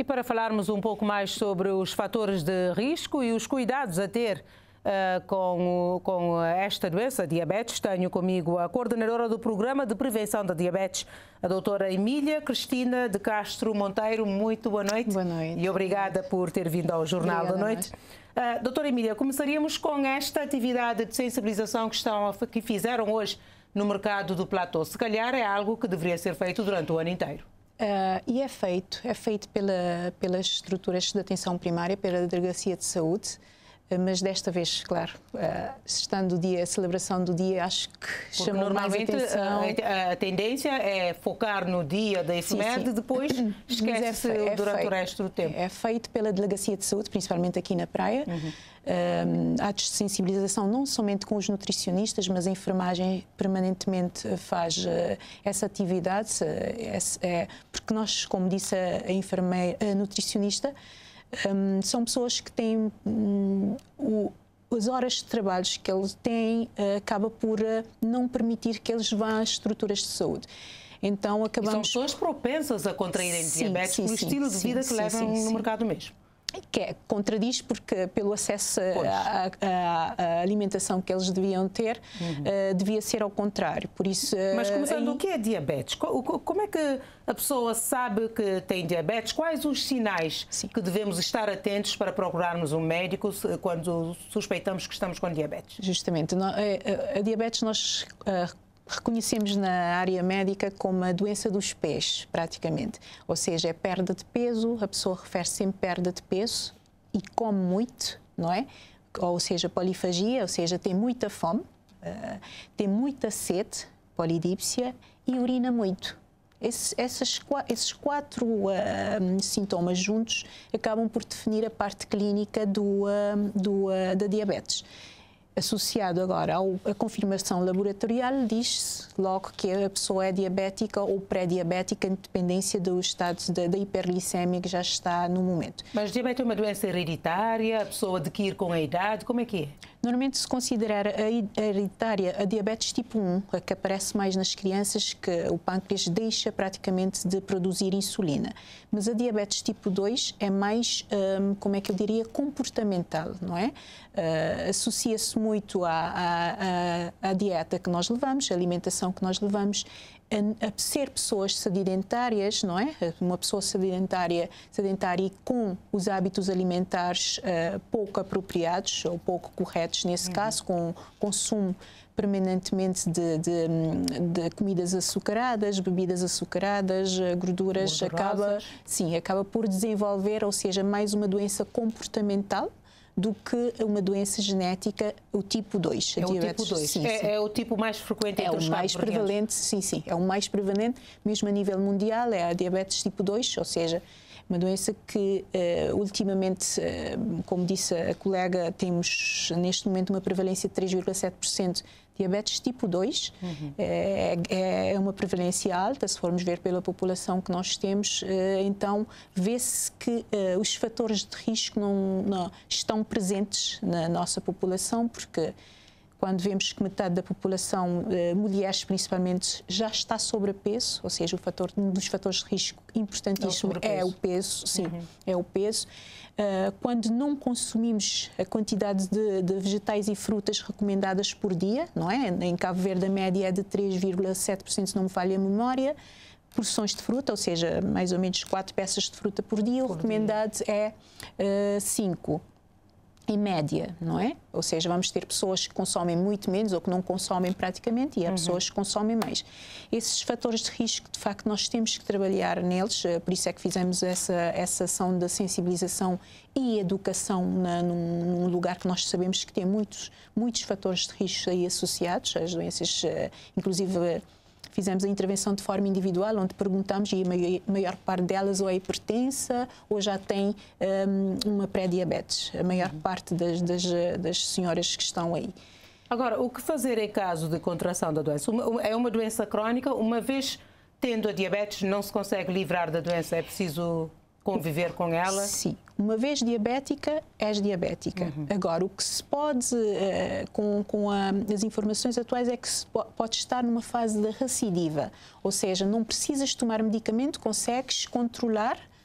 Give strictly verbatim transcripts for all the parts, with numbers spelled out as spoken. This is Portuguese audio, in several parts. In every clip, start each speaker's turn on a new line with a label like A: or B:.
A: para falarmos um pouco mais sobre os fatores de risco e os cuidados a ter uh, com, com esta doença, diabetes, tenho comigo a coordenadora do Programa de Prevenção da Diabetes, a doutora Emília Cristina de Castro Monteiro. Muito boa noite.
B: Boa noite.
A: E obrigada por ter vindo ao Jornal
B: Obrigada
A: da Noite. Uh, doutora Emília, começaríamos com esta atividade de sensibilização que, estão, que fizeram hoje no mercado do Platô. Se calhar é algo que deveria ser feito durante o ano inteiro.
B: Uh, e é feito, é feito pela, pelas estruturas de atenção primária, pela Delegacia de Saúde, uh, mas desta vez, claro, uh, estando o dia, a celebração do dia, acho que
A: Porque
B: chamou
A: normalmente
B: mais atenção.
A: A, a tendência é focar no dia da efeméride, depois esquece-se
B: é, é
A: durante
B: feito,
A: o resto do tempo.
B: É feito pela Delegacia de Saúde, principalmente aqui na praia. Uhum. Um, atos de sensibilização não somente com os nutricionistas, mas a enfermagem permanentemente faz uh, essa atividade, uh, é, é, porque nós, como disse a, a enfermeira, a nutricionista, um, são pessoas que têm um, o, as horas de trabalho que eles têm, uh, acaba por uh, não permitir que eles vão às estruturas de saúde. Então acabamos...
A: E são pessoas propensas a contraírem
B: sim,
A: diabetes
B: sim,
A: pelo
B: sim,
A: estilo de
B: sim,
A: vida
B: sim,
A: que levam
B: sim,
A: no
B: sim.
A: mercado mesmo.
B: Que é, contradiz porque pelo acesso à alimentação que eles deviam ter, uhum. uh, devia ser ao contrário. Por isso, uh,
A: Mas começando,
B: aí...
A: o que é diabetes? Como é que a pessoa sabe que tem diabetes? Quais os sinais Sim. que devemos estar atentos para procurarmos um médico quando suspeitamos que estamos com diabetes?
B: Justamente. A diabetes nós uh, reconhecemos na área médica como a doença dos pés, praticamente. Ou seja, é perda de peso, a pessoa refere sempre perda de peso e come muito, não é? Ou seja, polifagia, ou seja, tem muita fome, uh, tem muita sede, polidípsia, e urina muito. Esse, essas, esses quatro uh, sintomas juntos acabam por definir a parte clínica do, uh, do, uh, da diabetes. Associado agora à confirmação laboratorial, diz-se logo que a pessoa é diabética ou pré-diabética, em dependência do estado da, da hiperglicemia que já está no momento.
A: Mas diabetes é uma doença hereditária, a pessoa adquire com a idade, como é que é?
B: Normalmente se considera a hereditária a diabetes tipo um, a que aparece mais nas crianças, que o pâncreas deixa praticamente de produzir insulina. Mas a diabetes tipo dois é mais, hum, como é que eu diria, comportamental, não é? Uh, associa-se muito à, à, à dieta que nós levamos, à alimentação que nós levamos, a, a ser pessoas sedentárias, não é? Uma pessoa sedentária, sedentária e com os hábitos alimentares uh, pouco apropriados ou pouco corretos, nesse uhum. caso, com consumo permanentemente de, de, de comidas açucaradas, bebidas açucaradas, gorduras, acaba, sim, acaba por desenvolver, ou seja, mais uma doença comportamental do que uma doença genética, o tipo dois.
A: É o tipo dois. Sim, é, sim. é o tipo mais frequente entre
B: é
A: os
B: o mais prevalente, sim, sim. É o mais prevalente, mesmo a nível mundial, é a diabetes tipo dois, ou seja, uma doença que uh, ultimamente, uh, como disse a colega, temos neste momento uma prevalência de três vírgula sete por cento. Diabetes tipo dois uhum. é, é uma prevalência alta, se formos ver pela população que nós temos, então vê-se que uh, os fatores de risco não, não estão presentes na nossa população, porque quando vemos que metade da população, uh, mulheres principalmente, já está sobrepeso, ou seja, o fator, um dos fatores de risco importantíssimo é o, é o peso, sim, uhum. é o peso. Uh, quando não consumimos a quantidade de, de vegetais e frutas recomendadas por dia, não é? Em Cabo Verde a média é de três vírgula sete por cento, se não me falha a memória, porções de fruta, ou seja, mais ou menos quatro peças de fruta por dia, por o recomendado dia. é uh, cinco. Em média, não é? Ou seja, vamos ter pessoas que consomem muito menos ou que não consomem praticamente e há uhum. pessoas que consomem mais. Esses fatores de risco, de facto, nós temos que trabalhar neles, por isso é que fizemos essa, essa ação de sensibilização e educação na, num, num lugar que nós sabemos que tem muitos, muitos fatores de risco aí associados, as doenças, inclusive... Fizemos a intervenção de forma individual, onde perguntamos, e a maior, maior parte delas ou é hipertensa ou já tem um, uma pré-diabetes, a maior uhum. parte das, das, das senhoras que estão aí.
A: Agora, o que fazer em caso de contração da doença? Uma, é uma doença crónica, uma vez tendo a diabetes não se consegue livrar da doença, é preciso conviver com ela?
B: Sim. Uma vez diabética, és diabética. Uhum. Agora, o que se pode, uh, com, com a, as informações atuais, é que se pode estar numa fase de recidiva. Ou seja, não precisas tomar medicamento, consegues controlar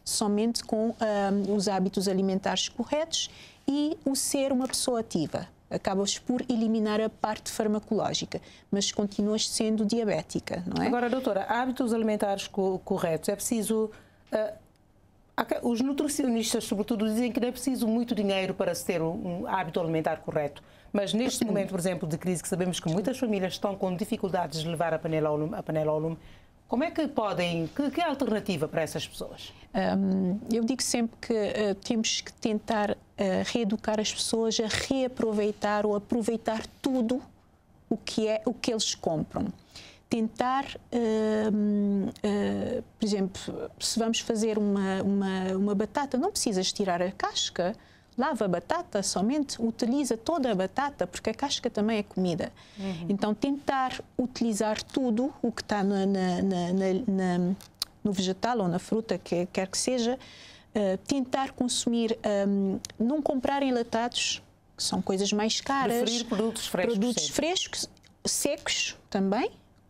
B: somente com uh, os hábitos alimentares corretos e o ser uma pessoa ativa. Acabas por eliminar a parte farmacológica, mas continuas sendo diabética, não é?
A: Agora, doutora, hábitos alimentares co corretos, é preciso... Uh, os nutricionistas, sobretudo, dizem que não é preciso muito dinheiro para se ter um hábito alimentar correto. Mas neste momento, por exemplo, de crise, que sabemos que muitas famílias estão com dificuldades de levar a panela ao lume, a panela ao lume, como é que podem... Que, que é a alternativa para essas pessoas?
B: Um, eu digo sempre que uh, temos que tentar uh, reeducar as pessoas a reaproveitar ou aproveitar tudo o que é o que eles compram. Tentar, uh, uh, por exemplo, se vamos fazer uma, uma, uma batata, não precisas tirar a casca, lava a batata somente, utiliza toda a batata, porque a casca também é comida. Uhum. Então, tentar utilizar tudo o que está na, na, na, na, no vegetal ou na fruta, que quer que seja, uh, tentar consumir, um, não comprar enlatados, que são coisas mais caras.
A: Preferir produtos frescos.
B: Produtos frescos, secos também.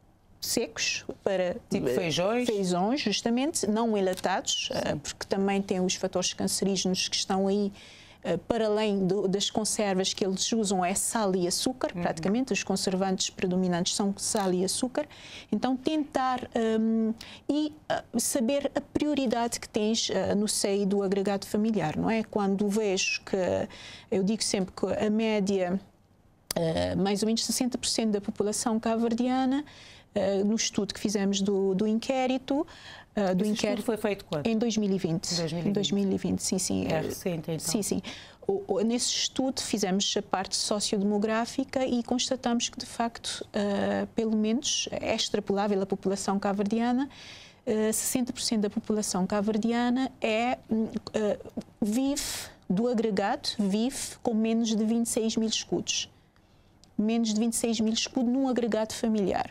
B: secos para
A: tipo feijões,
B: feijões justamente, não enlatados, Sim. porque também tem os fatores cancerígenos que estão aí para além do, das conservas que eles usam, é sal e açúcar, uhum. praticamente os conservantes predominantes são sal e açúcar. Então tentar um, e uh, saber a prioridade que tens uh, no seio do agregado familiar, não é? Quando vejo que, eu digo sempre que a média, uh, mais ou menos sessenta por cento da população cabo-verdiana, Uh, no estudo que fizemos do, do inquérito. Uh, do
A: Esse
B: inquérito
A: estudo foi feito quando?
B: Em dois mil e vinte.
A: dois mil e vinte.
B: Em dois mil e vinte, sim, sim.
A: É recente, então.
B: Sim, sim. O, o, nesse estudo fizemos a parte sociodemográfica e constatamos que, de facto, uh, pelo menos é extrapolável a população cabo-verdiana, uh, sessenta por cento da população cabo-verdiana é, uh, vive do agregado, vive com menos de vinte e seis mil escudos. Menos de vinte e seis mil escudos num agregado familiar.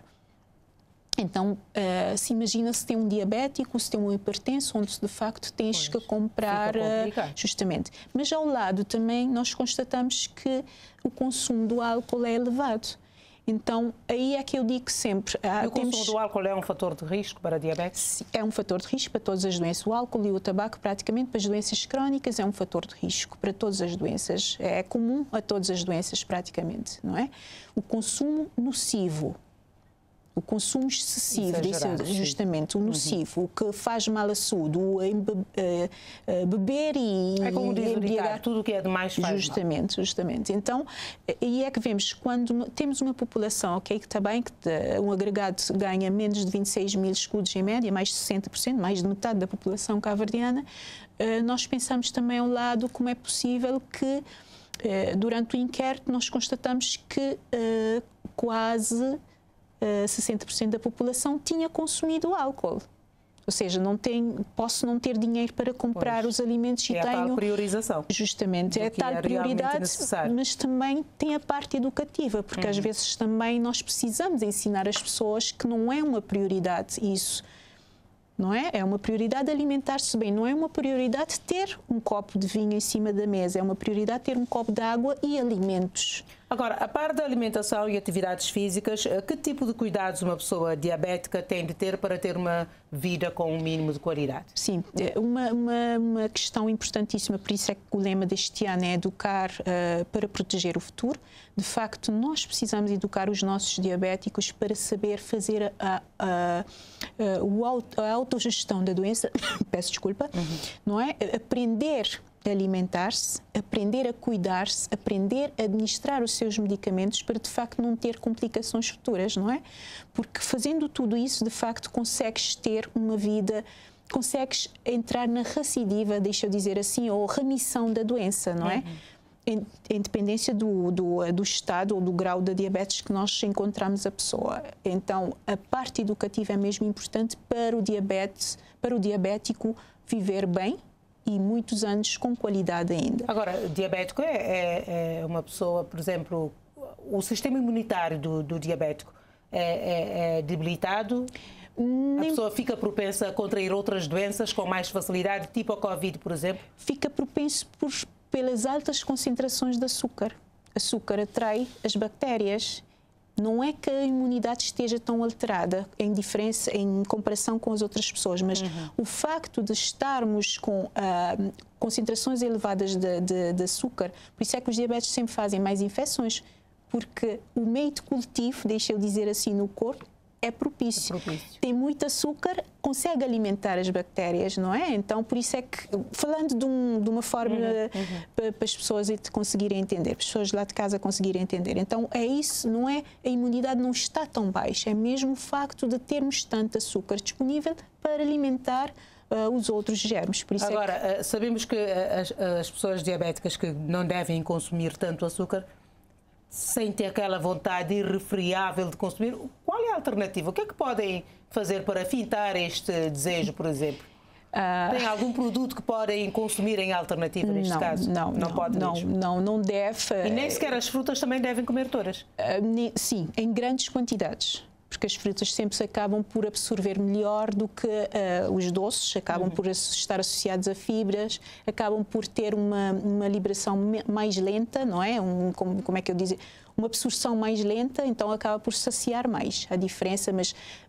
B: Então, uh, se imagina se tem um diabético, se tem um hipertenso, onde de facto tens pois, que comprar, uh, justamente. Mas ao lado também nós constatamos que o consumo do álcool é elevado. Então, aí é que eu digo sempre...
A: Uh, e o temos... consumo do álcool é um fator de risco para a diabetes?
B: É um fator de risco para todas as doenças. O álcool e o tabaco, praticamente, para as doenças crónicas, é um fator de risco para todas as doenças. É comum a todas as doenças, praticamente, não é? O consumo nocivo, o consumo excessivo, desse, justamente, o nocivo, uhum. o que faz mal à saúde, o beber e
A: é como diz embriagar, tudo o que é demais faz
B: justamente,
A: mal.
B: Justamente. Então, aí é que vemos, quando temos uma população, ok, que está bem, que um agregado ganha menos de vinte e seis mil escudos em média, mais de sessenta por cento, mais de metade da população cabo-verdiana, nós pensamos também ao lado como é possível que, durante o inquérito, nós constatamos que quase sessenta por cento da população tinha consumido álcool. Ou seja, não tem, posso não ter dinheiro para comprar pois, os alimentos e
A: é
B: tenho...
A: É a tal priorização.
B: Justamente, é a tal é prioridade, mas também tem a parte educativa, porque uhum. às vezes também nós precisamos ensinar as pessoas que não é uma prioridade isso. Não é? É uma prioridade alimentar-se bem, não é uma prioridade ter um copo de vinho em cima da mesa, é uma prioridade ter um copo de água e alimentos.
A: Agora, a par da alimentação e atividades físicas, que tipo de cuidados uma pessoa diabética tem de ter para ter uma vida com um mínimo de qualidade?
B: Sim, uma, uma, uma questão importantíssima, por isso é que o lema deste ano é educar uh, para proteger o futuro. De facto, nós precisamos educar os nossos diabéticos para saber fazer a, a, a, a autogestão da doença, peço desculpa, uhum. não é? Aprender a alimentar-se, aprender a cuidar-se, aprender a administrar os seus medicamentos para, de facto, não ter complicações futuras, não é? Porque fazendo tudo isso, de facto, consegues ter uma vida, consegues entrar na recidiva, deixa eu dizer assim, ou remissão da doença, não é? Uhum. Em, em dependência do, do, do estado ou do grau da diabetes que nós encontramos a pessoa. Então, a parte educativa é mesmo importante para o diabetes, para o diabético viver bem, e muitos anos com qualidade ainda.
A: Agora, diabético é, é, é uma pessoa, por exemplo, o sistema imunitário do, do diabético é, é, é debilitado? Nem... A pessoa fica propensa a contrair outras doenças com mais facilidade, tipo a Covid, por exemplo?
B: Fica propenso por, pelas altas concentrações de açúcar. Açúcar atrai as bactérias Não é que a imunidade esteja tão alterada em diferença, em comparação com as outras pessoas, mas uhum. o facto de estarmos com uh, concentrações elevadas de, de, de açúcar, por isso é que os diabetes sempre fazem mais infecções, porque o meio de cultivo, deixa eu dizer assim, no corpo, é propício. é propício. Tem muito açúcar, consegue alimentar as bactérias, não é? Então, por isso é que, falando de, um, de uma forma uhum, uhum. para, para as pessoas conseguirem entender, para as pessoas lá de casa conseguirem entender. Então, é isso, não é? A imunidade não está tão baixa, é mesmo o facto de termos tanto açúcar disponível para alimentar uh, os outros germes. Por isso
A: Agora,
B: é
A: que... sabemos que as, as pessoas diabéticas que não devem consumir tanto açúcar sentem aquela vontade irrefriável de consumir. Qual é a alternativa? O que é que podem fazer para fintar este desejo, por exemplo? Uh... Tem algum produto que podem consumir em alternativa neste
B: não,
A: caso?
B: Não, não, pode não, mesmo. não, não deve.
A: E nem sequer as frutas também devem comer todas?
B: Uh, sim, em grandes quantidades. Porque as frutas sempre se acabam por absorver melhor do que uh, os doces, acabam uhum. por estar associados a fibras, acabam por ter uma, uma liberação mais lenta, não é? Um, como, como é que eu dizer? Uma absorção mais lenta, então acaba por saciar mais a diferença, mas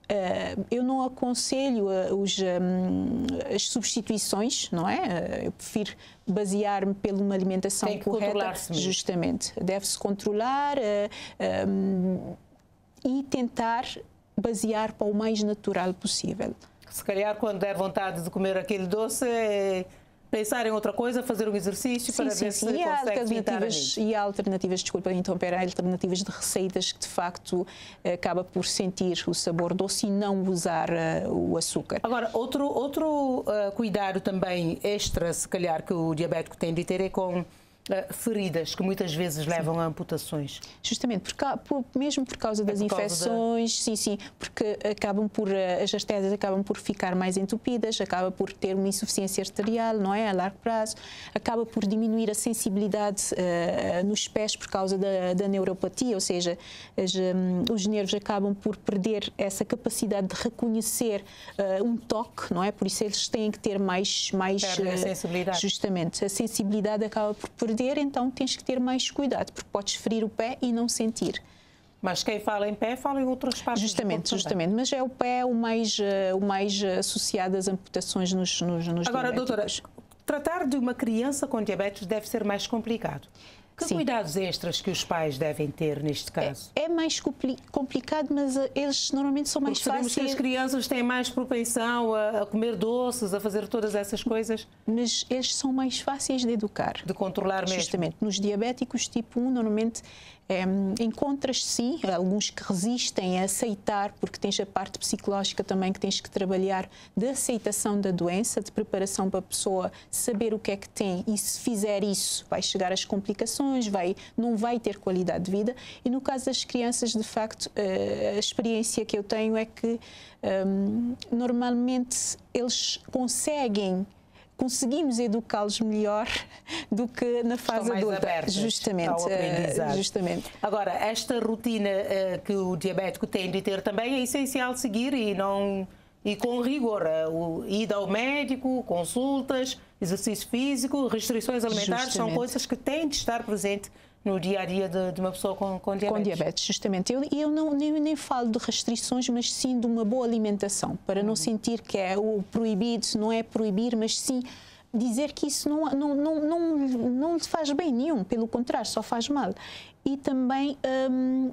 B: uh, eu não aconselho uh, os, um, as substituições, não é? Uh, eu prefiro basear-me pela uma alimentação
A: Tem que
B: correta.
A: Controlar-se mesmo.
B: Justamente. Deve-se controlar. Uh, um, e tentar basear para o mais natural possível.
A: Se calhar, quando der vontade de comer aquele doce, é pensar em outra coisa, fazer um exercício sim, para sim, ver sim. se e consegue
B: alternativas E há alternativas, desculpa interromper, há alternativas de receitas que, de facto, acaba por sentir o sabor doce e não usar uh, o açúcar.
A: Agora, outro, outro uh, cuidado também extra, se calhar, que o diabético tem de ter é com Uh, feridas que muitas vezes levam sim. a amputações.
B: Justamente, por, por, mesmo por causa das é por infecções, causa sim, sim, porque acabam por, as artérias acabam por ficar mais entupidas, acaba por ter uma insuficiência arterial, não é? A largo prazo, acaba por diminuir a sensibilidade uh, nos pés por causa da, da neuropatia, ou seja, as, um, os nervos acabam por perder essa capacidade de reconhecer uh, um toque, não é? Por isso eles têm que ter mais... mais
A: uh, a sensibilidade.
B: Justamente, a sensibilidade acaba por perder, então tens que ter mais cuidado, porque podes ferir o pé e não sentir.
A: Mas quem fala em pé fala em outras partes
B: justamente,
A: do corpo
B: justamente, também. Mas é o pé o mais, uh, o mais associado às amputações nos, nos, nos
A: Agora,
B: diabéticos.
A: doutora, tratar de uma criança com diabetes deve ser mais complicado. Que Sim. cuidados extras que os pais devem ter neste caso?
B: É, é mais compli complicado, mas uh, eles normalmente são mais
A: Porque
B: fáceis.
A: Que as crianças têm mais propensão a, a comer doces, a fazer todas essas coisas.
B: Mas eles são mais fáceis de educar.
A: De controlar mesmo.
B: Justamente. Nos diabéticos tipo um, normalmente é, encontras sim alguns que resistem a aceitar, porque tens a parte psicológica também que tens que trabalhar de aceitação da doença, de preparação para a pessoa saber o que é que tem e se fizer isso vai chegar às complicações, vai, não vai ter qualidade de vida. E no caso das crianças, de facto, a experiência que eu tenho é que um, normalmente eles conseguem conseguimos educá-los melhor do que na fase
A: Estão mais
B: adulta.
A: Abertas
B: justamente,
A: ao aprendizado.
B: justamente.
A: Agora, esta rotina uh, que o diabético tem de ter também é essencial seguir e não e com rigor, uh, ida ao médico, consultas, exercício físico, restrições alimentares, justamente. São coisas que têm de estar presente no dia a dia de, de uma pessoa com, com diabetes.
B: Com diabetes, justamente. E eu, eu não, nem, nem falo de restrições, mas sim de uma boa alimentação, para uhum. não sentir que é o proibido, não é proibir, mas sim dizer que isso não, não, não, não, não lhe faz bem nenhum, pelo contrário, só faz mal. E também hum,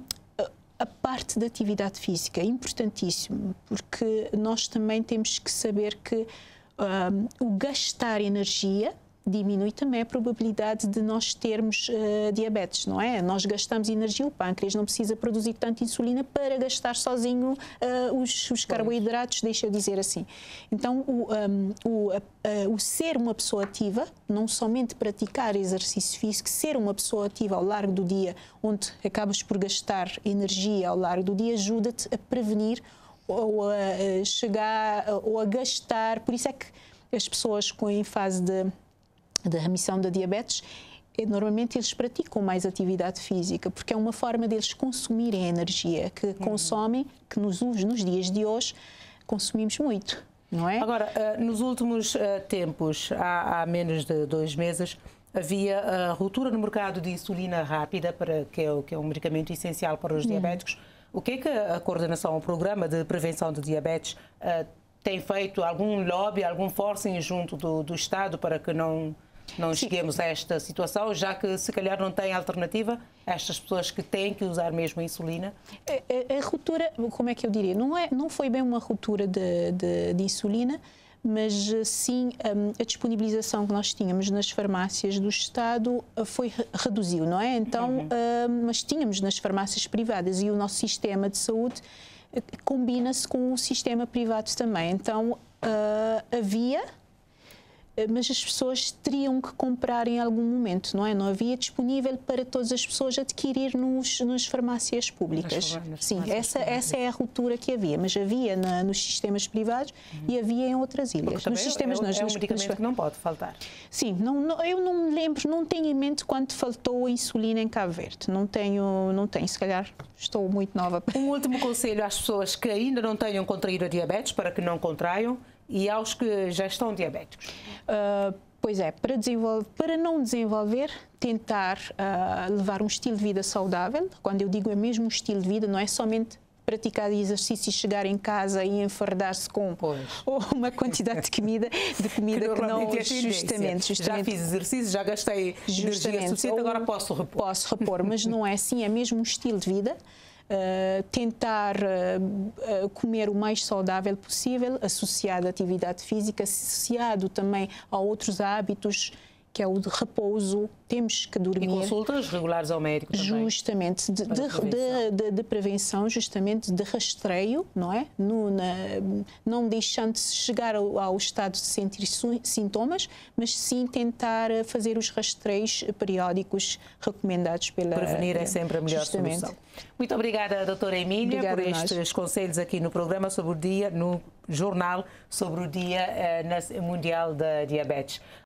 B: a parte da atividade física é importantíssimo, porque nós também temos que saber que hum, o gastar energia diminui também a probabilidade de nós termos uh, diabetes, não é? Nós gastamos energia, o pâncreas não precisa produzir tanta insulina para gastar sozinho uh, os, os carboidratos, deixa eu dizer assim. Então, o, um, o, a, a, o ser uma pessoa ativa, não somente praticar exercício físico, ser uma pessoa ativa ao largo do dia, onde acabas por gastar energia ao largo do dia, ajuda-te a prevenir ou a, a chegar ou a gastar. Por isso é que as pessoas com em fase de da remissão da diabetes, normalmente eles praticam mais atividade física, porque é uma forma deles consumirem a energia que uhum. consomem, que nos, nos dias de hoje consumimos muito. não é?
A: Agora, nos últimos tempos, há, há menos de dois meses, havia a ruptura no mercado de insulina rápida, para, que, é, que é um medicamento essencial para os hum. diabéticos. O que é que a coordenação, o programa de prevenção de diabetes, tem feito? Algum lobby, algum forcing junto do, do Estado para que não... não cheguemos a esta situação, já que se calhar não tem alternativa a estas pessoas que têm que usar mesmo a insulina?
B: A, a, a ruptura, como é que eu diria, não, é, não foi bem uma ruptura de, de, de insulina, mas sim a disponibilização que nós tínhamos nas farmácias do Estado foi reduziu, não é? Então, uhum. mas tínhamos nas farmácias privadas e o nosso sistema de saúde combina-se com o sistema privado também. Então, havia... mas as pessoas teriam que comprar em algum momento, não é? Não havia disponível para todas as pessoas adquirir nos, nas farmácias públicas. Nas, nas Sim, farmácias essa, públicas. essa é a ruptura que havia, mas havia na, nos sistemas privados uhum. e havia em outras ilhas.
A: Nos sistemas, é, nas, é um nas, medicamento nas... que não pode faltar.
B: Sim, não, não, eu não me lembro, não tenho em mente quando faltou a insulina em Cabo Verde. Não tenho, não tenho, se calhar estou muito nova.
A: Um último conselho às pessoas que ainda não tenham contraído a diabetes, para que não contraiam, e aos que já estão diabéticos?
B: Uh, pois é, para, para não desenvolver, tentar uh, levar um estilo de vida saudável. Quando eu digo é mesmo um estilo de vida, não é somente praticar exercício e chegar em casa e enfardar-se com pois. uma quantidade de comida, de comida que, que não...
A: É justamente, justamente, já fiz exercício, já gastei energia suficiente, agora posso repor.
B: Posso repor, mas não é assim, é mesmo um estilo de vida. Uh, tentar uh, uh, comer o mais saudável possível, associado à atividade física, associado também a outros hábitos, que é o de repouso, temos que dormir.
A: E consultas regulares ao médico também.
B: Justamente, de, de, de, de, de prevenção, justamente de rastreio, não é? No, na, não deixando de chegar ao, ao estado de sentir sintomas, mas sim tentar fazer os rastreios periódicos recomendados pela...
A: Prevenir é sempre a melhor
B: justamente.
A: solução. Muito obrigada, doutora Emília,
B: obrigada
A: por estes conselhos aqui no programa sobre o dia, no jornal, sobre o Dia uh, Mundial da Diabetes.